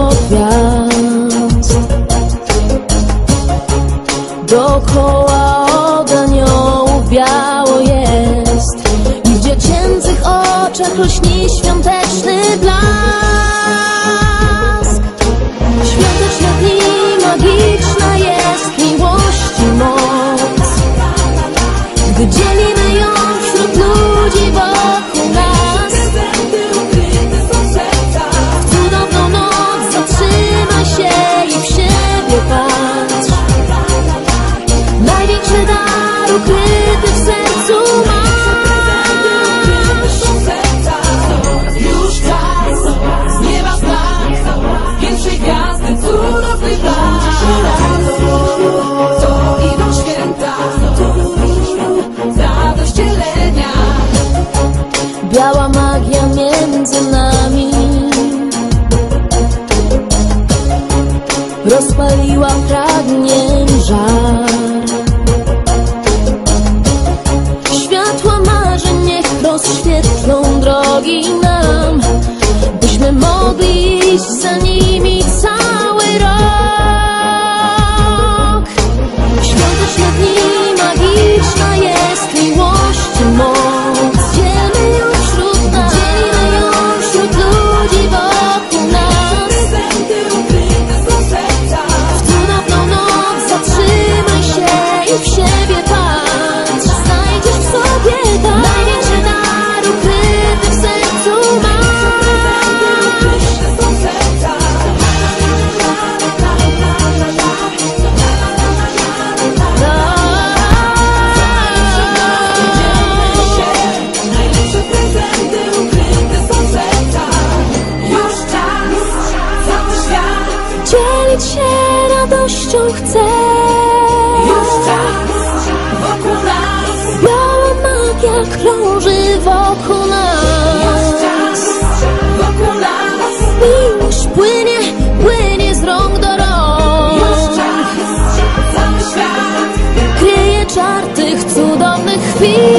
gwiazd. Dookoła od aniołów biało jest i w dziecięcych oczach lśni świąteczny blask. Świąteczne dni, magiczna jest miłości moc, gdy dzielimy ją wśród ludzi wokół nas. W cudowną noc zatrzymaj się i w siebie patrz. Największy dar ukryty w sercu masz. Już czas, z nieba znak, pierwszej gwiazdy, cudowny plan. To idą święta, zadośćwiadczenia. Biała magia między nami rozpaliła pragnień żar. Światła marzeń niech rozświetlą drogi nam, byśmy mogli iść za nimi cały rok. Świąteczne dni, magiczna jest miłości moc. Dzielmy ją wśród nas, dzielmy ją wśród ludzi wokół nas. W cudowną noc zatrzymaj się i w siebie patrz. Znajdziesz w sobie dar, największy dar ukryty w sercu masz. Najlepsze prezenty ukryte są w sercach. Już czas, cały świat. Dzielić się radością chcę. Już czas, wokół nas. Biała magia krąży wokół nas. Czas, wokół nas. Miłość płynie, płynie z rąk do rąk. Już czas, cały świat. Kryje czar tych cudownych chwil.